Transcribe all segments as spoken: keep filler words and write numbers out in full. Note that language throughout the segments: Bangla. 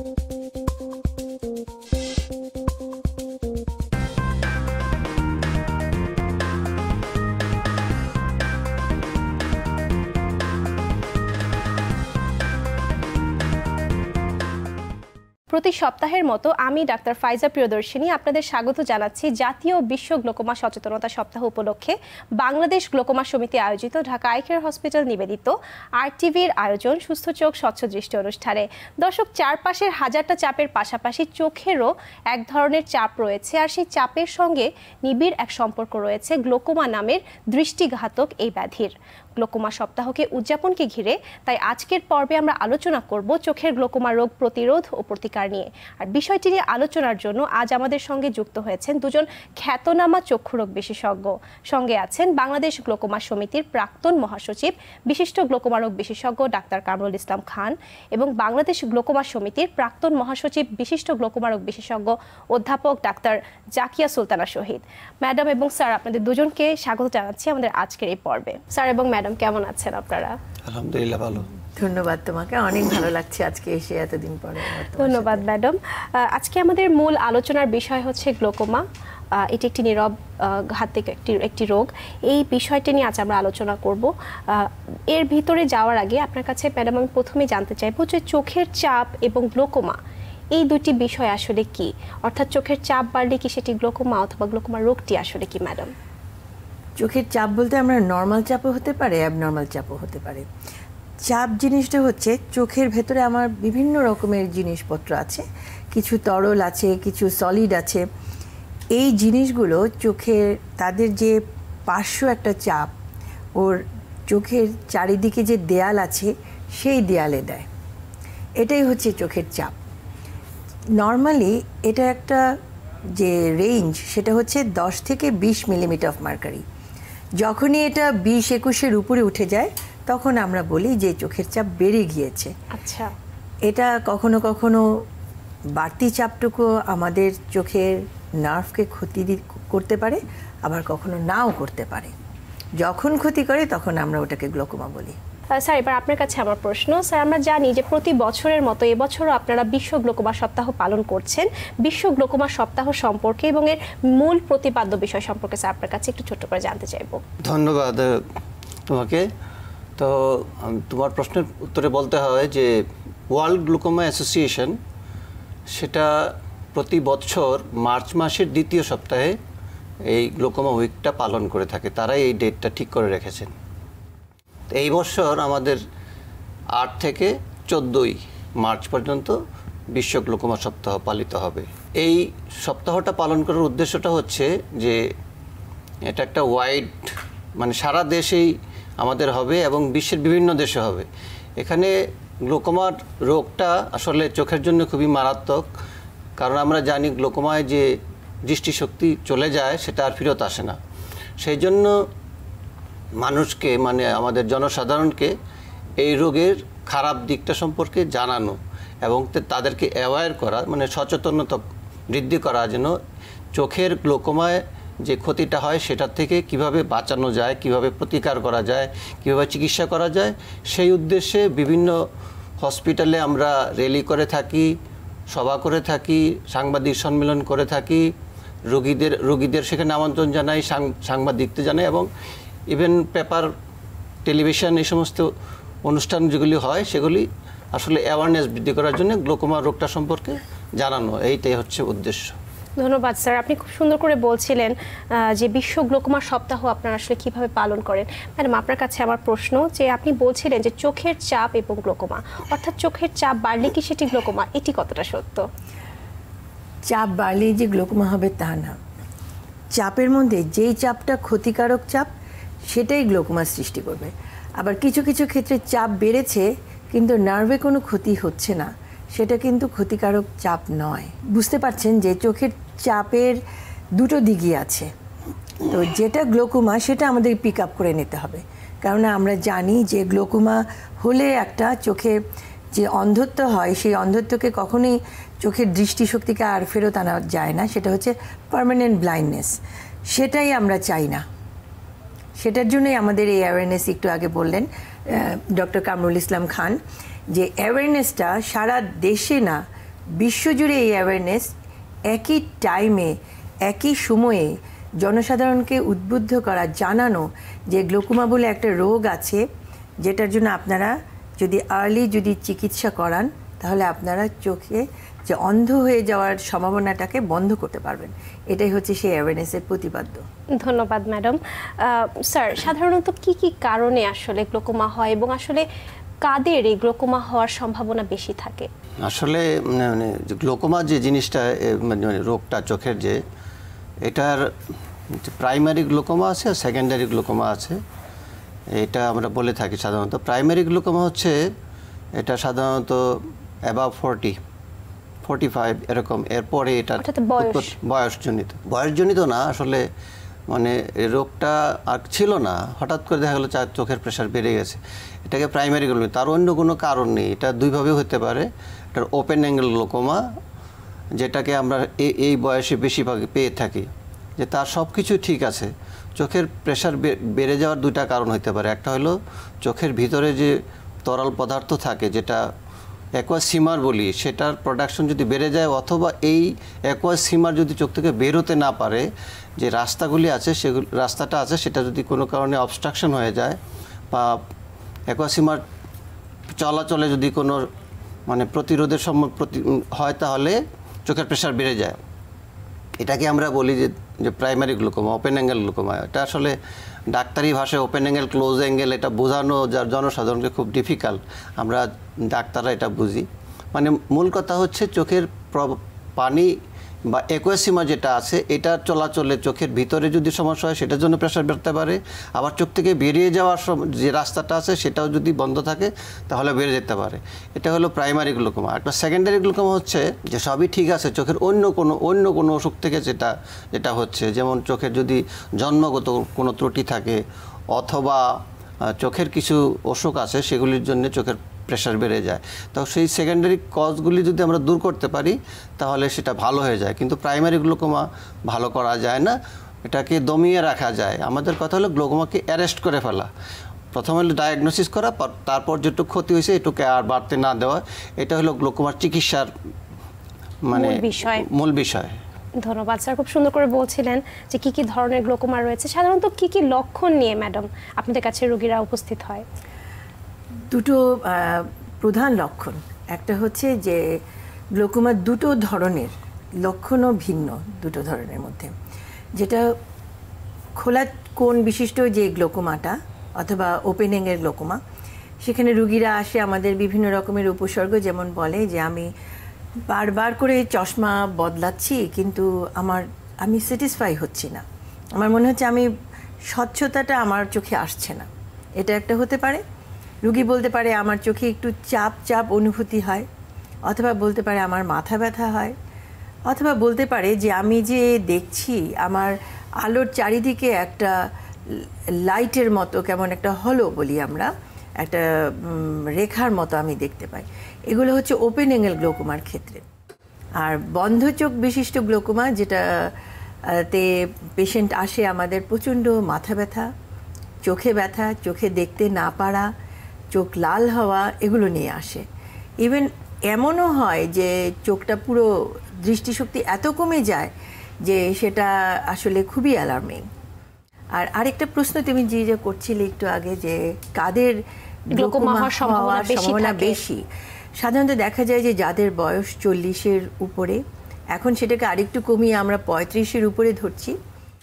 প্রতি সপ্তাহের মতো আমি ডাক্তার ফাইজা প্রিয়দর্শিনী আপনাদের স্বাগত জানাচ্ছি জাতীয় বিশ্ব গ্লোকোমা সচেতনতা সপ্তাহ উপলক্ষে বাংলাদেশ গ্লোকোমা সমিতি আয়োজিত ঢাকা আই কেয়ার হসপিটাল নিবেদিত আর টিভির আয়োজন সুস্থ চোখ স্বচ্ছ দৃষ্টি অনুষ্ঠানে। দর্শক, চারপাশের হাজারটা চাপের পাশাপাশি চোখেরও এক ধরনের চাপ রয়েছে, আর সেই চাপের সঙ্গে নিবিড় এক সম্পর্ক রয়েছে গ্লোকোমা নামের দৃষ্টিঘাতক এই ব্যাধির। গ্লোকোমা সপ্তাহকে উদযাপনকে ঘিরে তাই আজকের পর্বে আমরা আলোচনা করব চোখের গ্লোকোমা রোগ প্রতিরোধ ও প্রতিকার নিয়ে। আর বিষয়টি নিয়ে আলোচনার জন্য আজ আমাদের সঙ্গে যুক্ত হয়েছেন দুজন খ্যাতনামা চক্ষু রোগ বিশেষজ্ঞ। সঙ্গে আছেন বাংলাদেশ গ্লোকোমা সমিতির প্রাক্তন মহাসচিব বিশিষ্ট গ্লোকোমা রোগ বিশেষজ্ঞ ডাক্তার কামরুল ইসলাম খান এবং বাংলাদেশ গ্লোকোমা সমিতির প্রাক্তন মহাসচিব বিশিষ্ট গ্লোকোমা রোগ বিশেষজ্ঞ অধ্যাপক ডাক্তার জাকিয়া সুলতানা শহীদ। ম্যাডাম এবং স্যার, আপনাদের দুজনকে স্বাগত জানাচ্ছি আমাদের আজকের এই পর্বে। স্যার এবং ম্যাডাম, কেমন আছেন আপনারা? আলহামদুলিল্লাহ ভালো। ধন্যবাদ তোমাকে, অনেক ভালো লাগছে আজকে এসে এতদিন পরে। ধন্যবাদ ম্যাডাম। আজকে আমাদের মূল আলোচনার বিষয় হচ্ছে গ্লোকোমা। এটি একটি নীরব ঘাতক একটি একটি রোগ। এই বিষয়টি নিয়ে আজ আমরা আলোচনা করব। এর ভিতরে যাওয়ার আগে আপনার কাছে ম্যাডাম আমি প্রথমে জানতে চাইবো যে চোখের চাপ এবং গ্লোকোমা এই দুটি বিষয় আসলে কি, অর্থাৎ চোখের চাপ বাড়লে কি সেটি গ্লোকোমা অথবা গ্লোকোমা রোগটি আসলে কি ম্যাডাম? চোখের চাপ বলতে আমরা নর্মাল চাপও হতে পারে, অ্যাবনর্মাল চাপও হতে পারে। চাপ জিনিসটা হচ্ছে চোখের ভেতরে আমার বিভিন্ন রকমের জিনিসপত্র আছে, কিছু তরল আছে, কিছু সলিড আছে। এই জিনিসগুলো চোখের তাদের যে পার্শ্ব একটা চাপ, ওর চোখের চারিদিকে যে দেয়াল আছে সেই দেয়ালে দেয়। এটাই হচ্ছে চোখের চাপ। নর্মালি এটা একটা যে রেঞ্জ সেটা হচ্ছে দশ থেকে বিশ মিলিমিটার অফ মার্কারি। যখনই এটা বিশ একুশের উপরে উঠে যায় তখন আমরা বলি যে চোখের চাপ বেড়ে গিয়েছে। আচ্ছা, এটা কখনো কখনো বাড়তি চাপটুকু আমাদের চোখের নার্ভকে ক্ষতি করতে পারে, আবার কখনো নাও করতে পারে। যখন ক্ষতি করে তখন আমরা ওটাকে গ্লোকোমা বলি। স্যার, এবার আপনার কাছে আমার প্রশ্ন। স্যার, আমরা জানি যে প্রতি বছরের মতো এবছরও আপনারা বিশ্ব গ্লোকোমা সপ্তাহ পালন করছেন। বিশ্ব গ্লোকোমা সপ্তাহ সম্পর্কে এবং এর মূল প্রতিপাদ্য বিষয় সম্পর্কে স্যার আপনার কাছে একটু ছোট্ট করে জানতে চাইবো। ধন্যবাদ তোমাকে। তো তোমার প্রশ্নের উত্তরে বলতে হয় যে ওয়ার্ল্ড গ্লুকোমা অ্যাসোসিয়েশন সেটা প্রতি বছর মার্চ মাসের দ্বিতীয় সপ্তাহে এই গ্লুকোমা উইকটা পালন করে থাকে। তারাই এই ডেটটা ঠিক করে রেখেছেন। এই বছর আমাদের আট থেকে চোদ্দোই মার্চ পর্যন্ত বিশ্ব গ্লুকোমা সপ্তাহ পালিত হবে। এই সপ্তাহটা পালন করার উদ্দেশ্যটা হচ্ছে যে এটা একটা ওয়াইড, মানে সারা দেশেই আমাদের হবে এবং বিশ্বের বিভিন্ন দেশে হবে। এখানে গ্লুকোমার রোগটা আসলে চোখের জন্য খুবই মারাত্মক, কারণ আমরা জানি গ্লুকোমায় যে দৃষ্টিশক্তি চলে যায় সেটা আর ফেরত আসে না। সেই জন্য মানুষকে, মানে আমাদের জনসাধারণকে এই রোগের খারাপ দিকটা সম্পর্কে জানানো এবং তাদেরকে অ্যাওয়্যার করা, মানে সচেতনতা বৃদ্ধি করা, যেন চোখের গ্লোকোমায় যে ক্ষতিটা হয় সেটার থেকে কিভাবে বাঁচানো যায়, কিভাবে প্রতিকার করা যায়, কিভাবে চিকিৎসা করা যায়, সেই উদ্দেশ্যে বিভিন্ন হসপিটালে আমরা র্যালি করে থাকি, সভা করে থাকি, সাংবাদিক সম্মেলন করে থাকি, রোগীদের রোগীদের সেখানে আমন্ত্রণ জানাই, সাংবাদিকদের জানাই এবং ইভেন পেপার, টেলিভিশন, এই সমস্ত অনুষ্ঠান যেগুলি হয় সেগুলি আসলে অ্যাওয়ারনেস বৃদ্ধি করার জন্য গ্লোকোমা রোগটা সম্পর্কে জানানো, এইটাই হচ্ছে উদ্দেশ্য। ধন্যবাদ স্যার। আপনি খুব সুন্দর করে বলছিলেন যে বিশ্ব গ্লোকোমা সপ্তাহ আপনারা আসলে কিভাবে পালন করেন। ম্যাডাম, আপনার কাছে আমার প্রশ্ন যে আপনি বলছিলেন যে চোখের চাপ এবং গ্লোকোমা, অর্থাৎ চোখের চাপ বাড়লে কি সেটি গ্লোকোমা, এটি কতটা সত্য? চাপ বাড়লে যে গ্লোকোমা হবে তা না। চাপের মধ্যে যেই চাপটা ক্ষতিকারক চাপ সেটাই গ্লোকোমা সৃষ্টি করবে। আবার কিছু কিছু ক্ষেত্রে চাপ বেড়েছে কিন্তু নার্ভে কোনো ক্ষতি হচ্ছে না, সেটা কিন্তু ক্ষতিকারক চাপ নয়। বুঝতে পারছেন যে চোখের চাপের দুটো দিকই আছে। তো যেটা গ্লোকোমা সেটা আমাদের পিক আপ করে নিতে হবে, কারণ আমরা জানি যে গ্লোকোমা হলে একটা চোখে যে অন্ধত্ব হয় সেই অন্ধত্বকে কখনোই চোখের দৃষ্টিশক্তিকে আর ফেরত আনা যায় না, সেটা হচ্ছে পার্মানেন্ট ব্লাইন্ডনেস। সেটাই আমরা চাই না। সেটার জন্যই আমাদের এই অ্যাওয়ারনেস, একটু আগে বললেন ডক্টর কামরুল ইসলাম খান, যে অ্যাওয়ারনেসটা সারা দেশে না, বিশ্বজুড়ে এই অ্যাওয়ারনেস একই টাইমে একই সময়ে জনসাধারণকে উদ্বুদ্ধ করা, জানানো যে গ্লোকোমা বলে একটা রোগ আছে, যেটার জন্য আপনারা যদি আর্লি যদি চিকিৎসা করান তাহলে আপনারা চোখে যে অন্ধ হয়ে যাওয়ার সম্ভাবনাটাকে বন্ধ করতে পারবেন। এটাই হচ্ছে সেই অ্যাওয়ারনেসের প্রতিপাদ্য। ধন্যবাদ ম্যাডাম। স্যার, সাধারণত কি কি কারণে আসলে গ্লোকোমা হয় এবং আসলে কাদের এই গ্লোকোমা হওয়ার সম্ভাবনা বেশি থাকে? আসলে মানে গ্লোকোমা যে জিনিসটা মানে রোগটা চোখের, যে এটার প্রাইমারি গ্লোকোমা আছে আর সেকেন্ডারি গ্লোকোমা আছে। এটা আমরা বলে থাকি সাধারণত প্রাইমারি গ্লোকোমা হচ্ছে এটা সাধারণত অ্যাবাভ ফোরটি ফোরটি ফাইভ এরকম, এরপরে এটা বয়সজনিত বয়সজনিত না আসলে, মানে রোগটা আর ছিল না, হঠাৎ করে দেখা গেলো চোখের প্রেশার বেড়ে গেছে, এটাকে প্রাইমারি গ্লোকোমা। তার অন্য কোনো কারণ নেই, এটা দুইভাবে হতে পারে। এটার ওপেন অ্যাঙ্গেল গ্লোকোমা, যেটাকে আমরা এই বয়সে বেশিরভাগ পেয়ে থাকি, যে তার সব কিছু ঠিক আছে, চোখের প্রেশার বেড়ে যাওয়ার দুইটা কারণ হতে পারে। একটা হলো চোখের ভিতরে যে তরল পদার্থ থাকে, যেটা অ্যাকোয়াস সিমার বলি, সেটার প্রোডাকশন যদি বেড়ে যায়, অথবা এই অ্যাকোয়াস সিমার যদি চোখ থেকে বের হতে না পারে, যে রাস্তাগুলি আছে সেগুলি রাস্তাটা আছে সেটা যদি কোনো কারণে অবস্ট্রাকশন হয়ে যায় বা অ্যাকোয়াস সিমার চলাচলে যদি কোনো মানে প্রতিরোধের প্রতি হয়, তাহলে চোখের প্রেশার বেড়ে যায়। এটাকে আমরা বলি যে যে primary glaucoma, open angle glaucoma. এটা আসলে ডাক্তারি ভাষায় ওপেন অ্যাঙ্গেল ক্লোজ অ্যাঙ্গেল এটা বোঝানো যার জনসাধারণকে খুব ডিফিকাল্ট, আমরা ডাক্তাররা এটা বুঝি। মানে মূল কথা হচ্ছে চোখের পানি বা অ্যাকোয়াসিমা যেটা আছে, এটার চলাচলে চোখের ভিতরে যদি সমস্যা হয় সেটার জন্য প্রেশার বেরোতে পারে, আবার চোখ থেকে বেরিয়ে যাওয়ার যে রাস্তাটা আছে সেটাও যদি বন্ধ থাকে তাহলে বেড়ে যেতে পারে। এটা হলো প্রাইমারি গ্লোকোমা। একটা সেকেন্ডারি গ্লোকোমা হচ্ছে যে সবই ঠিক আছে, চোখের অন্য কোনো অন্য কোনো অসুখ থেকে যেটা যেটা হচ্ছে, যেমন চোখের যদি জন্মগত কোনো ত্রুটি থাকে অথবা চোখের কিছু অসুখ আছে সেগুলির জন্য চোখের প্রেশার বেড়ে যায়। তো সেই সেকেন্ডারি কজগুলি যদি আমরা দূর করতে পারি তাহলে সেটা ভালো হয়ে যায়, কিন্তু প্রাইমারি গ্লোকোমা ভালো করা যায় না, এটাকে দমিয়ে রাখা যায়। আমাদের কথা হলো গ্লোকোমাকে অ্যারেস্ট করে ফেলা। প্রথমে হলো ডায়াগনোসিস করা, তারপর যেটুকু ক্ষতি হয়েছে এটুকু আর বাড়তে না দেওয়া। এটা হলো গ্লোকোমার চিকিৎসার মানে মূল বিষয়। ধন্যবাদ স্যার, খুব সুন্দর করে বলছিলেন যে কি কি ধরনের গ্লোকোমা রয়েছে। সাধারণত কি কি লক্ষণ নিয়ে ম্যাডাম আপনাদের কাছে রোগীরা উপস্থিত হয়? দুটো প্রধান লক্ষণ, একটা হচ্ছে যে গ্লোকোমা দুটো ধরনের, লক্ষণও ভিন্ন দুটো ধরনের মধ্যে। যেটা খোলা কোণ বিশিষ্ট যে গ্লোকোমাটা অথবা ওপেনিংয়ের গ্লোকোমা, সেখানে রুগীরা আসে আমাদের বিভিন্ন রকমের উপসর্গ, যেমন বলে যে আমি বারবার করে চশমা বদলাচ্ছি কিন্তু আমার আমি স্যাটিসফাই হচ্ছি না, আমার মনে হচ্ছে আমি স্বচ্ছতাটা আমার চোখে আসছে না। এটা একটা হতে পারে। রুগী বলতে পারে আমার চোখে একটু চাপ চাপ অনুভূতি হয়, অথবা বলতে পারে আমার মাথা ব্যথা হয়, অথবা বলতে পারে যে আমি যে দেখছি আমার আলোর চারিদিকে একটা লাইটের মতো কেমন একটা হলো বলি আমরা, একটা রেখার মতো আমি দেখতে পাই। এগুলো হচ্ছে ওপেন অ্যাঙ্গেল গ্লোকোমার ক্ষেত্রে। আর বন্ধ চোখ বিশিষ্ট গ্লোকোমা, যেটাতে পেশেন্ট আসে আমাদের প্রচণ্ড মাথা ব্যথা, চোখে ব্যথা, চোখে দেখতে না পারা, চোখ লাল হওয়া, এগুলো নিয়ে আসে। ইভেন এমনও হয় যে চোখটা পুরো দৃষ্টিশক্তি এত কমে যায় যে সেটা আসলে খুবই অ্যালার্মিং। আর আরেকটা প্রশ্ন তুমি যে যে করছিলে একটু আগে, যে কাদের গ্লোকোমা হওয়ার সম্ভাবনা বেশি, সাধারণত দেখা যায় যে যাদের বয়স চল্লিশের উপরে, এখন সেটাকে আরেকটু কমিয়ে আমরা পঁয়ত্রিশের উপরে ধরছি।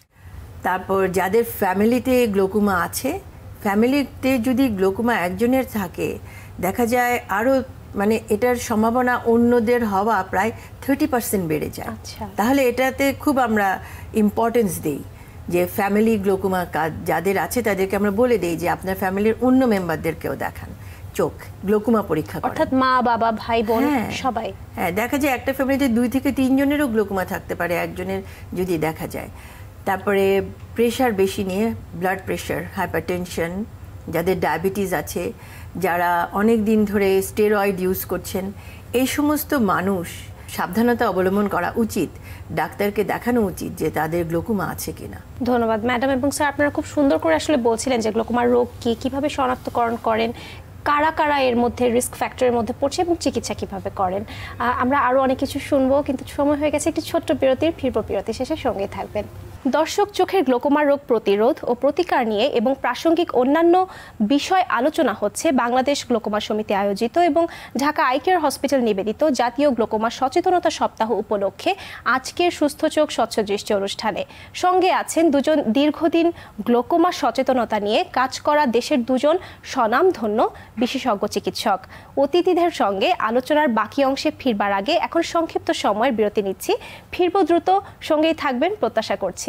তারপর যাদের ফ্যামিলিতে গ্লোকোমা আছে, ফ্যামিলিতে যদি গ্লোকোমা একজনের থাকে দেখা যায় আরও মানে এটার সম্ভাবনা অন্যদের হওয়া প্রায় থার্টি পার্সেন্ট বেড়ে যায়। তাহলে এটাতে খুব আমরা ইম্পর্টেন্স দিই যে ফ্যামিলি গ্লোকোমা যাদের আছে তাদেরকে আমরা বলে দিই যে আপনার ফ্যামিলির অন্য মেম্বারদেরকেও দেখান, চোখ গ্লোকোমা পরীক্ষা করেন, অর্থাৎ মা বাবা ভাই বোন সবাই। হ্যাঁ, দেখা যায় একটা ফ্যামিলিতে দুই থেকে তিনজনেরও গ্লোকোমা থাকতে পারে একজনের যদি দেখা যায়। তারপরে প্রেশার বেশি নিয়ে, ব্লাড প্রেশার, হাইপারটেনশন, যাদের ডায়াবেটিস আছে, যারা অনেক দিন ধরে স্টেরয়েড ইউজ করছেন, এই সমস্ত মানুষ সাবধানতা অবলম্বন করা উচিত, ডাক্তারকে দেখানো উচিত যে তাদের গ্লোকোমা আছে কিনা। ধন্যবাদ ম্যাডাম। এবং স্যার আপনারা খুব সুন্দর করে আসলে বলছিলেন যে গ্লোকোমার রোগ কি, কিভাবে শনাক্তকরণ করেন, কারা কারা এর মধ্যে রিস্ক ফ্যাক্টরের মধ্যে পড়ছে এবং চিকিৎসা কিভাবে করেন। আমরা আরও অনেক কিছু শুনবো, কিন্তু সময় হয়ে গেছে একটি ছোট্ট বিরতির। ফিরবো বিরতি শেষে, সঙ্গেই থাকবেন। দর্শক, চোখের গ্লোকোমা রোগ প্রতিরোধ ও প্রতিকার নিয়ে এবং প্রাসঙ্গিক অন্যান্য বিষয় আলোচনা হচ্ছে বাংলাদেশ গ্লোকোমা সমিতি আয়োজিত এবং ঢাকা আই কেয়ার হসপিটাল নিবেদিত জাতীয় গ্লোকোমা সচেতনতা সপ্তাহ উপলক্ষে আজকের সুস্থ চোখ স্বচ্ছ দৃষ্টি অনুষ্ঠানে। সঙ্গে আছেন দুজন দীর্ঘদিন গ্লোকোমা সচেতনতা নিয়ে কাজ করা দেশের দুজন স্বনামধন্য বিশেষজ্ঞ চিকিৎসক। অতিথিদের সঙ্গে আলোচনার বাকি অংশে ফিরবার আগে এখন সংক্ষিপ্ত সময়ের বিরতি নিচ্ছি। ফিরবো দ্রুত, সঙ্গেই থাকবেন প্রত্যাশা করছি।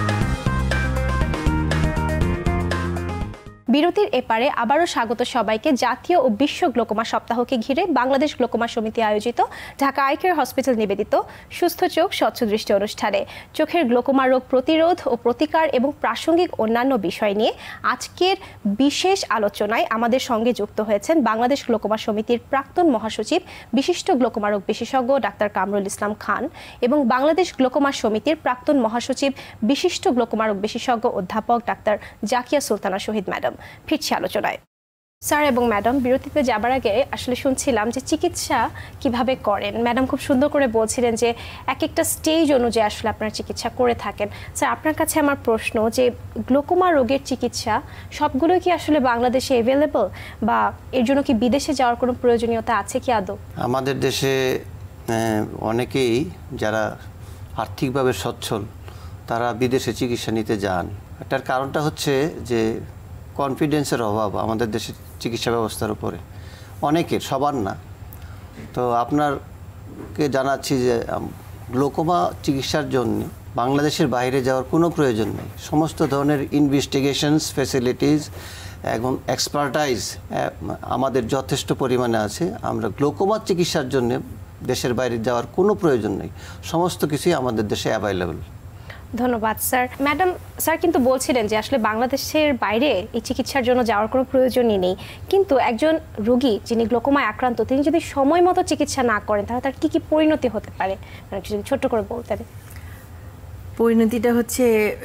বিরতির এপারে আবারও স্বাগত সবাইকে জাতীয় ও বিশ্ব গ্লোকোমা সপ্তাহকে ঘিরে বাংলাদেশ গ্লোকোমা সমিতি আয়োজিত ঢাকা আই কেয়ার হসপিটাল নিবেদিত সুস্থ চোখ স্বচ্ছ দৃষ্টি অনুষ্ঠানে। চোখের গ্লোকোমা রোগ প্রতিরোধ ও প্রতিকার এবং প্রাসঙ্গিক অন্যান্য বিষয় নিয়ে আজকের বিশেষ আলোচনায় আমাদের সঙ্গে যুক্ত হয়েছেন বাংলাদেশ গ্লোকোমা সমিতির প্রাক্তন মহাসচিব বিশিষ্ট গ্লোকোমা রোগ বিশেষজ্ঞ ডাক্তার কামরুল ইসলাম খান এবং বাংলাদেশ গ্লোকোমা সমিতির প্রাক্তন মহাসচিব বিশিষ্ট গ্লোকোমা রোগ বিশেষজ্ঞ অধ্যাপক ডাক্তার জাকিয়া সুলতানা শহীদ ম্যাডাম। ফিরছি আলোচনায়। স্যার এবং ম্যাডাম, বিরতিতে যাবার আগে আসলে শুনছিলাম যে চিকিৎসা কিভাবে করেন। ম্যাডাম খুব সুন্দর করে বলছিলেন যে এক একটা স্টেজ অনুযায়ী আসলে আপনারা চিকিৎসা করে থাকেন। স্যার, আপনার কাছে আমার প্রশ্ন যে গ্লোকোমা রোগের চিকিৎসা সবগুলো কি আসলে বাংলাদেশে অ্যাভেলেবল, বা এর জন্য কি বিদেশে যাওয়ার কোনো প্রয়োজনীয়তা আছে কি আদৌ? আমাদের দেশে অনেকেই যারা আর্থিকভাবে সচ্ছল তারা বিদেশে চিকিৎসা নিতে যান। এটার কারণটা হচ্ছে যে কনফিডেন্সের অভাব আমাদের দেশের চিকিৎসা ব্যবস্থার উপরে, অনেকের, সবার না। তো আপনারকে জানাচ্ছি যে গ্লোকোমা চিকিৎসার জন্য বাংলাদেশের বাইরে যাওয়ার কোনো প্রয়োজন নেই। সমস্ত ধরনের ইনভেস্টিগেশনস ফ্যাসিলিটিস এবং এক্সপার্টাইজ আমাদের যথেষ্ট পরিমাণে আছে। আমরা গ্লোকোমা চিকিৎসার জন্য দেশের বাইরে যাওয়ার কোনো প্রয়োজন নেই, সমস্ত কিছুই আমাদের দেশে অ্যাভেলেবল। ধন্যবাদ স্যার। ম্যাডাম, স্যার কিন্তু বলছিলেন যে আসলে বাংলাদেশের বাইরে এই চিকিৎসার জন্য যাওয়ার কোনো প্রয়োজনই নেই, কিন্তু একজন রোগী যিনি গ্লোকোমায় আক্রান্ত তিনি যদি সময় মতো চিকিৎসা না করেন তাহলে তার কী কী পরিণতি হতে পারে, যদি ছোট্ট করে বলতেন। পরিণতিটা হচ্ছে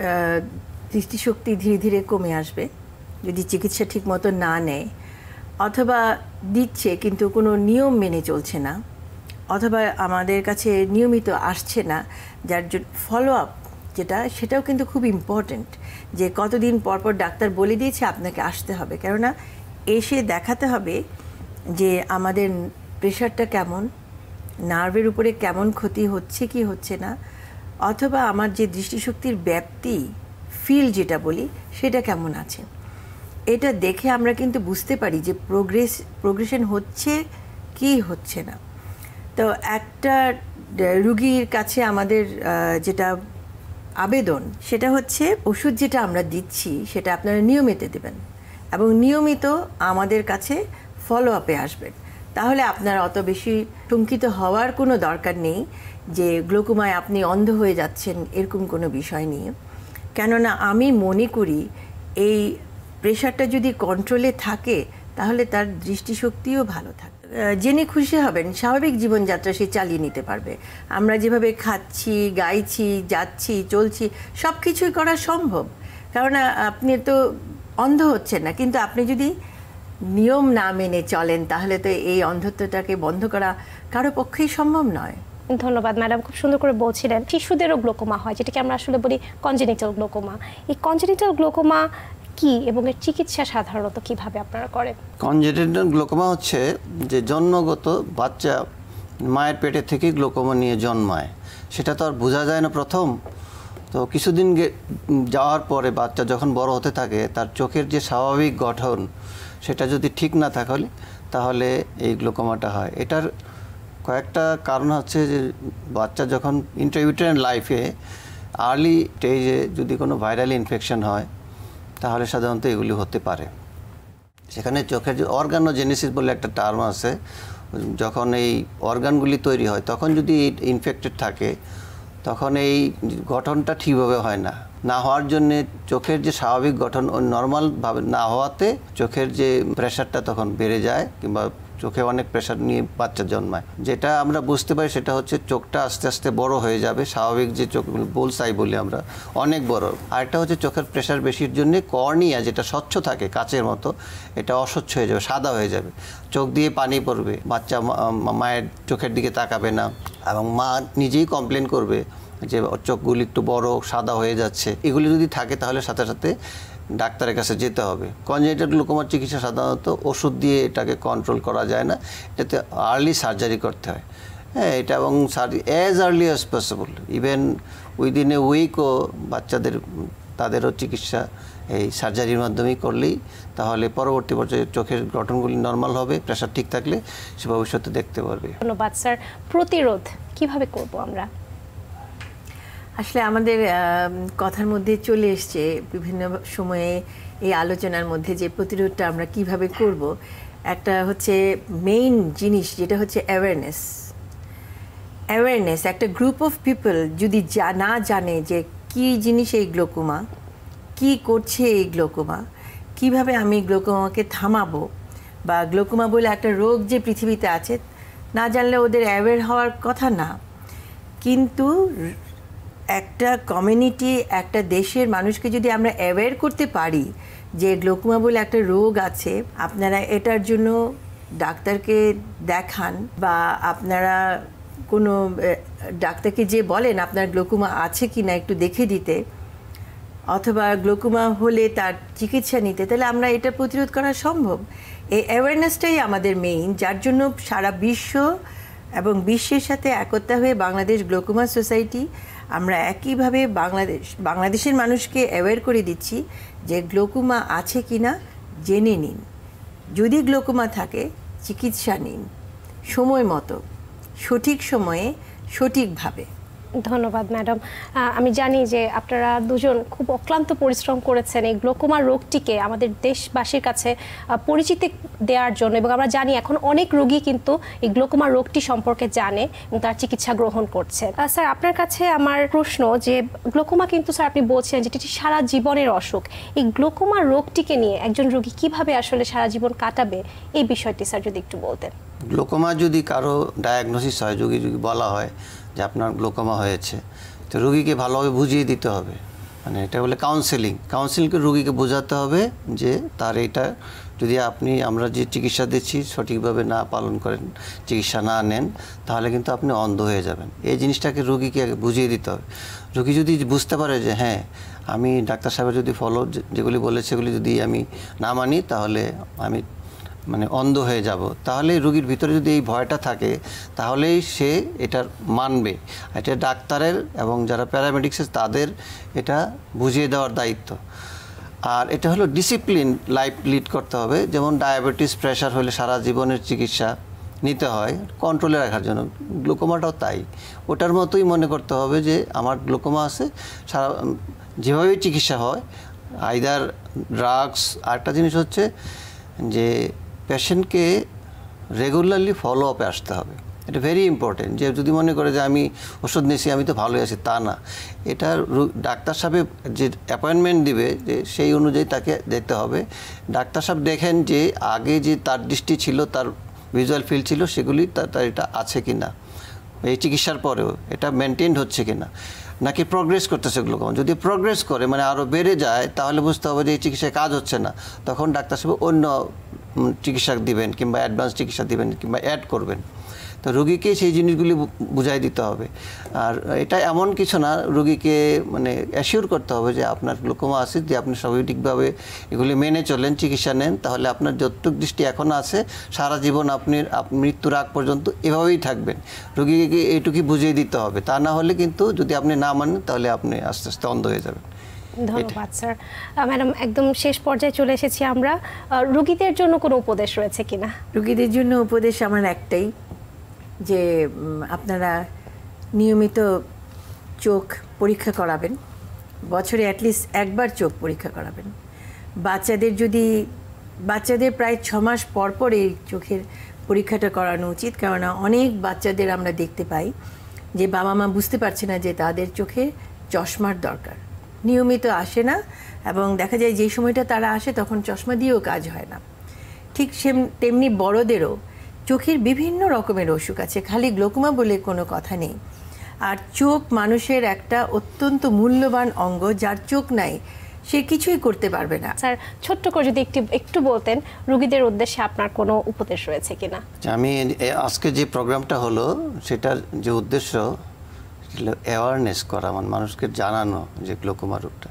দৃষ্টিশক্তি ধীরে ধীরে কমে আসবে যদি চিকিৎসা ঠিক মতো না নেয়, অথবা দিচ্ছে কিন্তু কোনো নিয়ম মেনে চলছে না, অথবা আমাদের কাছে নিয়মিত আসছে না, যার জন্য ফলো আপ যেটা সেটাও কিন্তু খুব ইম্পর্ট্যান্ট, যে কতদিন পর পর ডাক্তার বলে দিয়েছে আপনাকে আসতে হবে। কেননা এসে দেখাতে হবে যে আমাদের প্রেশারটা কেমন, নার্ভের উপরে কেমন ক্ষতি হচ্ছে কি হচ্ছে না, অথবা আমার যে দৃষ্টিশক্তির ব্যাপ্তি ফিল যেটা বলি সেটা কেমন আছে। এটা দেখে আমরা কিন্তু বুঝতে পারি যে প্রোগ্রেস প্রোগ্রেশন হচ্ছে কি হচ্ছে না। তো একটা রুগীর কাছে আমাদের যেটা আবেদন সেটা হচ্ছে ওষুধ যেটা আমরা দিচ্ছি সেটা আপনারা নিয়মিত দেবেন এবং নিয়মিত আমাদের কাছে ফলো আপে আসবেন। তাহলে আপনার অত বেশি শঙ্কিত হওয়ার কোনো দরকার নেই যে গ্লোকোমায় আপনি অন্ধ হয়ে যাচ্ছেন, এরকম কোনো বিষয় নিয়ে। কেননা আমি মনে করি এই প্রেশারটা যদি কন্ট্রোলে থাকে তাহলে তার দৃষ্টিশক্তিও ভালো থাকে, জেনে খুশি হবেন, স্বাভাবিক জীবনযাত্রা সে চালিয়ে নিতে পারবে। আমরা যেভাবে খাচ্ছি, গাইছি, যাচ্ছি, চলছি, সব কিছুই করা সম্ভব, কারণ আপনি তো অন্ধ হচ্ছেন না। কিন্তু আপনি যদি নিয়ম না মেনে চলেন তাহলে তো এই অন্ধত্বটাকে বন্ধ করা কারো পক্ষেই সম্ভব নয়। ধন্যবাদ ম্যাডাম, খুব সুন্দর করে বলছিলেন। শিশুদেরও গ্লোকোমা হয়, যেটাকে আমরা আসলে বলি কনজেনিটাল গ্লোকোমা। এই কনজেনিটাল গ্লোকোমা কি এবং এর চিকিৎসা সাধারণত কিভাবে আপনারা করেন? কনজেনিটাল গ্লোকোমা হচ্ছে যে জন্মগত, বাচ্চা মায়ের পেটে থেকে গ্লোকোমা নিয়ে জন্মায়, সেটা তো আর বোঝা যায় না প্রথম। তো কিছুদিন যাওয়ার পরে বাচ্চা যখন বড় হতে থাকে তার চোখের যে স্বাভাবিক গঠন সেটা যদি ঠিক না থাকে তাহলে এই গ্লোকোমাটা হয়। এটার কয়েকটা কারণ হচ্ছে যে বাচ্চা যখন ইন্ট্রাইউটেরাইন লাইফে আর্লি স্টেজে যদি কোনো ভাইরাল ইনফেকশন হয় তাহলে সাধারণত এগুলি হতে পারে। সেখানে চোখের যে অর্গানোজেনেসিস বলে একটা টার্ম আছে, যখন এই অর্গানগুলি তৈরি হয় তখন যদি ইনফেক্টেড থাকে তখন এই গঠনটা ঠিকভাবে হয় না। না হওয়ার জন্যে চোখের যে স্বাভাবিক গঠন ও নর্মালভাবে না হওয়াতে চোখের যে প্রেশারটা তখন বেড়ে যায় কিংবা চোখে অনেক প্রেশার নিয়ে বাচ্চা জন্মায়। যেটা আমরা বুঝতে পারি সেটা হচ্ছে চোখটা আস্তে আস্তে বড় হয়ে যাবে, স্বাভাবিক যে চোখ বোলসাই বলি আমরা, অনেক বড়। আরেকটা হচ্ছে চোখের প্রেশার বেশির জন্য কর্নিয়া যেটা স্বচ্ছ থাকে কাচের মতো, এটা অস্বচ্ছ হয়ে যাবে, সাদা হয়ে যাবে, চোখ দিয়ে পানি পড়বে, বাচ্চা মায়ের চোখের দিকে তাকাবে না, এবং মা নিজেই কমপ্লেন করবে যে চোখগুলি একটু বড় সাদা হয়ে যাচ্ছে। এগুলি যদি থাকে তাহলে সাথে সাথে ডাক্তারের কাছে যেতে হবে। কনজেনিটাল গ্লুকোমার চিকিৎসা সাধারণত ওষুধ দিয়ে এটাকে কন্ট্রোল করা যায় না, এটাতে আর্লি সার্জারি করতে হয়। হ্যাঁ, এটা এবং as early as possible, even within a উইকও বাচ্চাদের তাদেরও চিকিৎসা এই সার্জারির মাধ্যমেই করলেই তাহলে পরবর্তী পর্যায়ে চোখের গঠনগুলি নর্মাল হবে, প্রেশার ঠিক থাকলে সে ভবিষ্যতে দেখতে পারবে। ধন্যবাদ স্যার। প্রতিরোধ কিভাবে করব আমরা? আসলে আমাদের কথার মধ্যে চলে এসছে বিভিন্ন সময়ে এই আলোচনার মধ্যে যে প্রতিরোধটা আমরা কিভাবে করব। একটা হচ্ছে মেইন জিনিস যেটা হচ্ছে অ্যাওয়ারনেস। অ্যাওয়ারনেস একটা গ্রুপ অফ পিপল যদি না জানে যে কি জিনিস এই গ্লোকোমা, কি করছে এই গ্লোকোমা, কিভাবে আমি গ্লোকোমাকে থামাবো, বা গ্লোকোমা বলে একটা রোগ যে পৃথিবীতে আছে না জানলে ওদের অ্যাওয়্যার হওয়ার কথা না। কিন্তু একটা কমিউনিটি, একটা দেশের মানুষকে যদি আমরা অ্যাওয়্যার করতে পারি যে গ্লোকোমা বলে একটা রোগ আছে, আপনারা এটার জন্য ডাক্তারকে দেখান, বা আপনারা কোনো ডাক্তারকে যে বলেন আপনার গ্লোকোমা আছে কি না একটু দেখে দিতে, অথবা গ্লোকোমা হলে তার চিকিৎসা নিতে, তাহলে আমরা এটা প্রতিরোধ করা সম্ভব। এই অ্যাওয়ারনেসটাই আমাদের মেইন, যার জন্য সারা বিশ্ব এবং বিশ্বের সাথে একতা হয়ে বাংলাদেশ গ্লোকোমা সোসাইটি আমরা একইভাবে বাংলাদেশ বাংলাদেশের মানুষকে অ্যাওয়্যার করে দিচ্ছি যে গ্লোকোমা আছে কি না জেনে নিন, যদি গ্লোকোমা থাকে চিকিৎসা নিন সময় মতো, সঠিক সময়ে সঠিকভাবে। ধন্যবাদ ম্যাডাম। আমি জানি যে আপনারা দুজন খুব অক্লান্ত পরিশ্রম করেছেন এই গ্লোকোমা রোগটিকে আমাদের দেশবাসীর কাছে পরিচিতি দেওয়ার জন্য, এবং আমরা জানি এখন অনেক রোগী কিন্তু এই গ্লোকোমা রোগটি সম্পর্কে জানে এবং তার চিকিৎসা গ্রহণ করছে। স্যার, আপনার কাছে আমার প্রশ্ন যে গ্লোকোমা কিন্তু স্যার আপনি বলছেন যে এটি সারা জীবনের অসুখ, এই গ্লোকোমা রোগটিকে নিয়ে একজন রোগী কিভাবে আসলে সারা জীবন কাটাবে এই বিষয়টি স্যার যদি একটু বলতেন। গ্লোকোমা যদি কারো ডায়াগনোসিস হয়, যদি যদি বলা হয় যে আপনার গ্লোকোমা হয়েছে, তো রোগীকে ভালোভাবে বুঝিয়ে দিতে হবে, মানে এটা বলে কাউন্সেলিং। কাউন্সেলিংকে রোগীকে বোঝাতে হবে যে তার এটা যদি আপনি আমরা যে চিকিৎসা দিচ্ছি সঠিকভাবে না পালন করেন, চিকিৎসা না নেন, তাহলে কিন্তু আপনি অন্ধ হয়ে যাবেন। এই জিনিসটাকে রোগীকে বুঝিয়ে দিতে হবে। রোগী যদি বুঝতে পারে যে হ্যাঁ আমি ডাক্তার সাহেবের যদি ফলো যেগুলি বলে সেগুলি যদি আমি না মানি তাহলে আমি মানে অন্ধ হয়ে যাব, তাহলে রোগীর ভিতরে যদি এই ভয়টা থাকে তাহলেই সে এটা মানবে। এটা ডাক্তারের এবং যারা প্যারামেডিক্সের তাদের এটা বুঝিয়ে দেওয়ার দায়িত্ব। আর এটা হলো ডিসিপ্লিন লাইফ লিড করতে হবে। যেমন ডায়াবেটিস, প্রেশার হলে সারা জীবনের চিকিৎসা নিতে হয় কন্ট্রোলে রাখার জন্য, গ্লুকোমাটাও তাই। ওটার মতোই মনে করতে হবে যে আমার গ্লুকোমা আছে, সারা যেভাবেই চিকিৎসা হয় আইদার ড্রাগস। আরেকটা জিনিস হচ্ছে যে পেশেন্টকে রেগুলারলি ফলো আপে আসতে হবে, এটা ভেরি ইম্পর্টেন্ট। যে যদি মনে করে যে আমি ওষুধ নিয়েছি আমি তো ভালোই আছি, তা না। এটা ডাক্তার সাহেব যে অ্যাপয়েন্টমেন্ট দিবে যে সেই অনুযায়ী তাকে দেখতে হবে। ডাক্তার সাহেব দেখেন যে আগে যে তার দৃষ্টি ছিল, তার ভিজুয়াল ফিল ছিল, সেগুলি তার এটা আছে কি না, এই চিকিৎসার পরেও এটা মেনটেন হচ্ছে কি না, নাকি প্রগ্রেস করতেছে গ্লুকোমা। যদি প্রগ্রেস করে মানে আরও বেড়ে যায় তাহলে বুঝতে হবে যে এই চিকিৎসায় কাজ হচ্ছে না, তখন ডাক্তার সাহেব অন্য চিকিৎসা দিবেন কিংবা অ্যাডভান্স চিকিৎসা দিবেন কিংবা অ্যাড করবেন। তো রোগীকে সেই জিনিসগুলি বুঝাই দিতে হবে। আর এটা এমন কিছু না, রোগীকে মানে অ্যাসিওর করতে হবে যে আপনার গ্লুকোমা আছে, যে আপনি স্বাভাবিকভাবে এগুলি মেনে চলেন, চিকিৎসা নেন, তাহলে আপনার যতটুকু দৃষ্টি এখন আছে সারা জীবন আপনি মৃত্যুর আগ পর্যন্ত এভাবেই থাকবেন। রোগীকে এইটুকুই বুঝিয়ে দিতে হবে, তা না হলে কিন্তু যদি আপনি না মানেন তাহলে আপনি আস্তে আস্তে অন্ধ হয়ে যাবেন। ধন্যবাদ স্যার। ম্যাডাম, একদম শেষ পর্যায়ে চলে এসেছি আমরা। রোগীদের জন্য কোনো উপদেশ রয়েছে কিনা? রোগীদের জন্য উপদেশ আমার একটাই, যে আপনারা নিয়মিত চোখ পরীক্ষা করাবেন, বছরে অ্যাটলিস্ট একবার চোখ পরীক্ষা করাবেন। বাচ্চাদের যদি বাচ্চাদের প্রায় ছ মাস পর পর এই চোখের পরীক্ষাটা করানো উচিত, কেননা অনেক বাচ্চাদের আমরা দেখতে পাই যে বাবা মা বুঝতে পারছে না যে তাদের চোখে চশমার দরকার, নিয়মিত আসে না, এবং দেখা যায় যে সময়টা তারা আসে তখন চশমা দিয়েও কাজ হয় না। ঠিক সেম তেমনি বড়দেরও চোখের বিভিন্ন রকমের অসুখ আছে, খালি গ্লোকোমা বলে কোনো কথা নেই। আর চোখ মানুষের একটা অত্যন্ত মূল্যবান অঙ্গ, যার চোখ নাই সে কিছুই করতে পারবে না। স্যার ছোট্ট করে যদি একটু একটু বলতেন রোগীদের উদ্দেশ্যে আপনার কোনো উপদেশ রয়েছে কিনা। আমি আজকে যে প্রোগ্রামটা হলো সেটার যে উদ্দেশ্য অ্যাওয়ারনেস করা, মানে মানুষকে জানানো যে গ্লোকোমা রোগটা।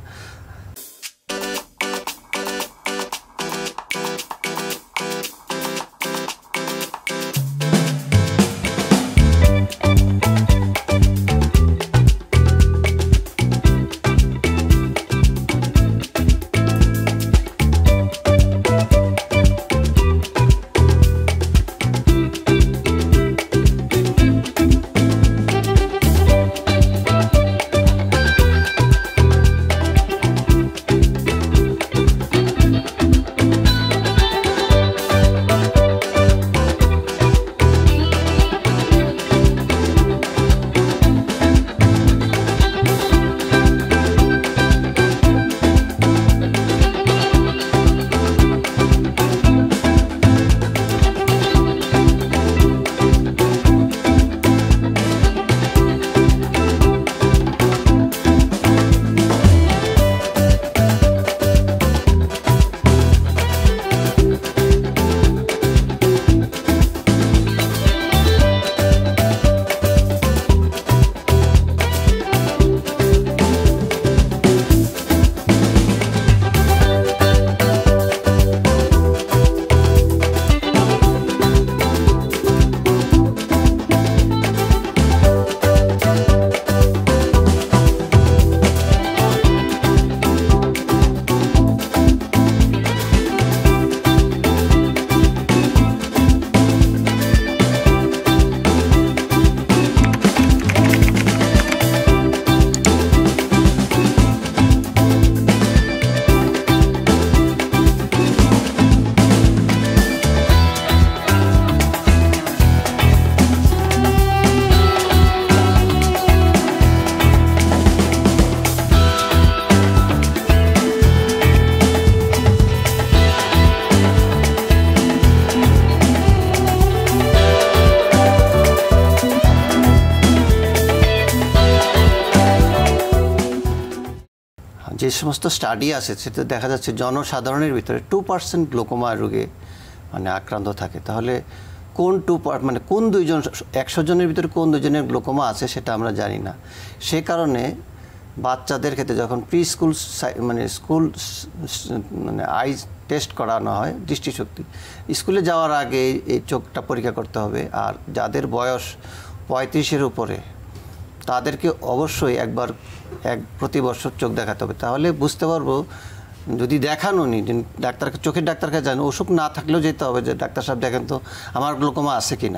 যে সমস্ত স্টাডি আছে সেটা দেখা যাচ্ছে জনসাধারণের ভিতরে টু পার্সেন্ট গ্লোকোমা রোগে মানে আক্রান্ত থাকে। তাহলে কোন টু পার্ট মানে কোন দুইজন একশো জনের ভিতরে কোন দুজনের গ্লোকোমা আছে সেটা আমরা জানি না। সে কারণে বাচ্চাদের ক্ষেত্রে যখন প্রি স্কুল মানে স্কুল মানে আই টেস্ট করানো হয় দৃষ্টিশক্তি, স্কুলে যাওয়ার আগে এই চোখটা পরীক্ষা করতে হবে। আর যাদের বয়স পঁয়ত্রিশের উপরে তাদেরকে অবশ্যই একবার এক প্রতি বছর চোখ দেখাতে হবে। তাহলে বুঝতে পারবো, যদি দেখানো নি ডাক্তার চোখের ডাক্তার কাছে যান, অসুখ না থাকলেও যেতে হবে যে ডাক্তার সাহেব দেখেন তো আমার গ্লোকোমা আছে কি না।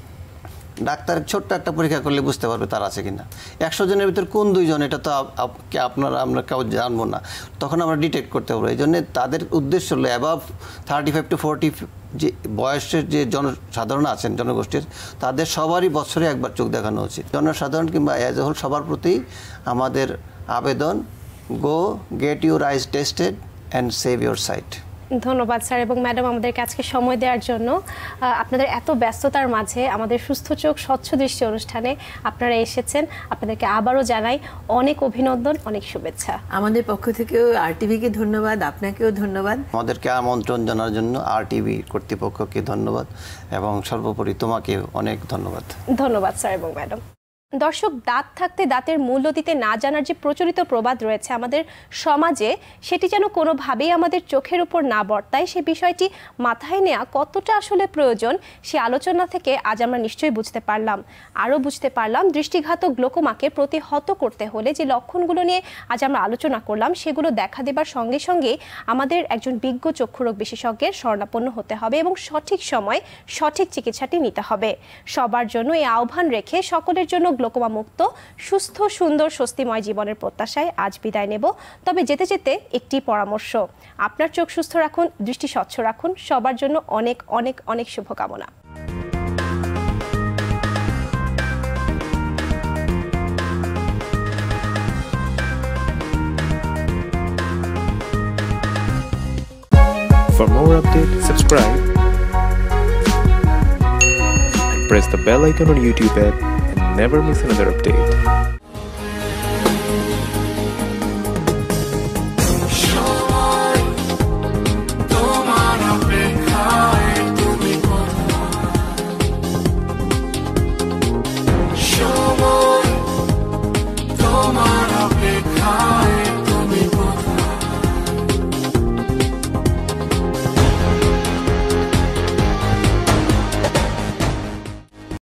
ডাক্তার ছোট্ট একটা পরীক্ষা করলে বুঝতে পারবে তার আছে কি না। একশো জনের ভিতরে কোন দুইজন এটা তো আপনারা আমরা কেউ জানবো না, তখন আমরা ডিটেক্ট করতে পারবো। এই জন্যে তাদের উদ্দেশ্য হলো above thirty five to forty যে বয়সের যে জনসাধারণ আছেন জনগোষ্ঠীর, তাদের সবারই বছরে একবার চোখ দেখানো উচিত। জনসাধারণ কিংবা অ্যাজ এ হোল সবার প্রতি আমাদের আবেদন, go get your eyes tested and save your sight. ধন্যবাদ স্যার এবং ম্যাডাম আমাদেরকে আজকে সময় দেওয়ার জন্য। আপনাদের এত ব্যস্ততার মাঝে আমাদের সুস্থ চোখ স্বচ্ছ দৃষ্টি অনুষ্ঠানে আপনারা এসেছেন, আপনাদেরকে আবারও জানাই অনেক অভিনন্দন, অনেক শুভেচ্ছা। আমাদের পক্ষ থেকেও আর টিভিকে ধন্যবাদ, আপনাকেও ধন্যবাদ। আমাদেরকে আমন্ত্রণ জানার জন্য আর টিভি কর্তৃপক্ষকে ধন্যবাদ এবং সর্বোপরি তোমাকে অনেক ধন্যবাদ। ধন্যবাদ স্যার এবং ম্যাডাম। দর্শক, দাঁত থাকতে দাঁতের মূল্য দিতে না জানার যে প্রচলিত প্রবাদ রয়েছে আমাদের সমাজে, সেটি যেন কোনোভাবেই আমাদের চোখের উপর না বর্তায়, সে বিষয়টি মাথায় নেওয়া কতটা আসলে প্রয়োজন সে আলোচনা থেকে আজ আমরা নিশ্চয়ই বুঝতে পারলাম। আরও বুঝতে পারলাম দৃষ্টিঘাতক গ্লোকোমাকে প্রতিহত করতে হলে যে লক্ষণগুলো নিয়ে আজ আমরা আলোচনা করলাম সেগুলো দেখা দেবার সঙ্গে সঙ্গে আমাদের একজন বিজ্ঞ চক্ষুরোগ বিশেষজ্ঞের শরণাপন্ন হতে হবে এবং সঠিক সময় সঠিক চিকিৎসাটি নিতে হবে। সবার জন্য এই আহ্বান রেখে সকলের জন্য গ্লোকোমা মুক্ত সুস্থ সুন্দর স্বস্তিময় জীবনের প্রত্যাশায় আজ বিদায় নেব। তবে যেতে যেতে একটি পরামর্শ, আপনার চোখ সুস্থ রাখুন, দৃষ্টি স্বচ্ছ রাখুন। সবার জন্য অনেক অনেক অনেক শুভকামনা। For more updates, subscribe press the bell icon on YouTube app and never miss another update. তোমার অপেক্ষা